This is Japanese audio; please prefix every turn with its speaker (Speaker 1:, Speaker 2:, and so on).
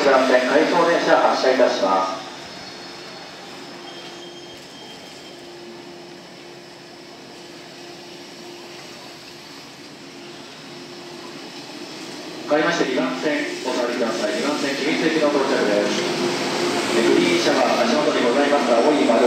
Speaker 1: 番線回送電車発車いたします。変わりまして2番線お座りください。2番線君津駅の到着です。グリーン車は足元にございます青い丸